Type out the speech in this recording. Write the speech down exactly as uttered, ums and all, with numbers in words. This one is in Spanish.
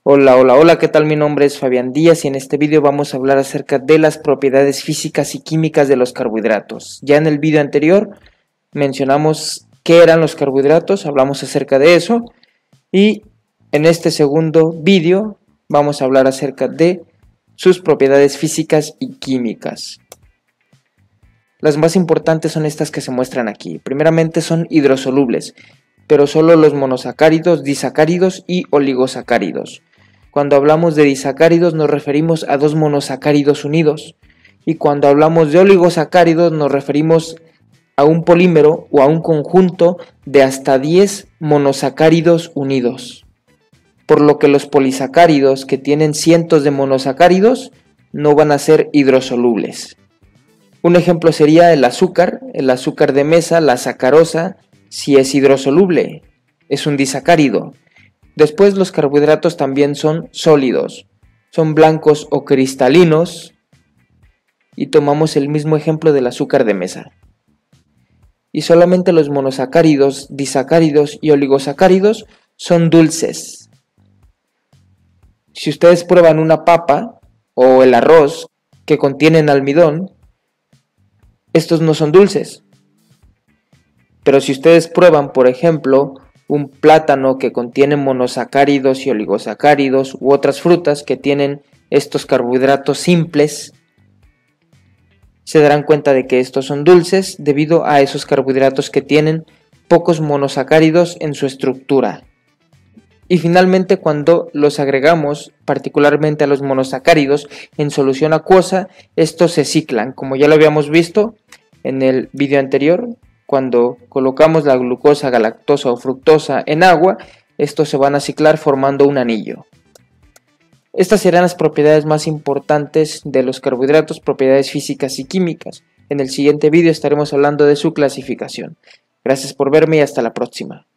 Hola, hola, hola, ¿qué tal? Mi nombre es Fabián Díaz y en este vídeo vamos a hablar acerca de las propiedades físicas y químicas de los carbohidratos. Ya en el vídeo anterior mencionamos qué eran los carbohidratos, hablamos acerca de eso y en este segundo vídeo vamos a hablar acerca de sus propiedades físicas y químicas. Las más importantes son estas que se muestran aquí. Primeramente son hidrosolubles, pero solo los monosacáridos, disacáridos y oligosacáridos. Cuando hablamos de disacáridos nos referimos a dos monosacáridos unidos, y cuando hablamos de oligosacáridos nos referimos a un polímero o a un conjunto de hasta diez monosacáridos unidos. Por lo que los polisacáridos que tienen cientos de monosacáridos no van a ser hidrosolubles. Un ejemplo sería el azúcar, el azúcar de mesa, la sacarosa, si es hidrosoluble, es un disacárido. Después los carbohidratos también son sólidos, son blancos o cristalinos, y tomamos el mismo ejemplo del azúcar de mesa. Y solamente los monosacáridos, disacáridos y oligosacáridos son dulces. Si ustedes prueban una papa o el arroz que contienen almidón, estos no son dulces. Pero si ustedes prueban, por ejemplo, un plátano que contiene monosacáridos y oligosacáridos u otras frutas que tienen estos carbohidratos simples, se darán cuenta de que estos son dulces debido a esos carbohidratos que tienen pocos monosacáridos en su estructura. Y finalmente, cuando los agregamos, particularmente a los monosacáridos, en solución acuosa, estos se ciclan, como ya lo habíamos visto en el vídeo anterior. Cuando colocamos la glucosa, galactosa o fructosa en agua, estos se van a ciclar formando un anillo. Estas serán las propiedades más importantes de los carbohidratos, propiedades físicas y químicas. En el siguiente vídeo estaremos hablando de su clasificación. Gracias por verme y hasta la próxima.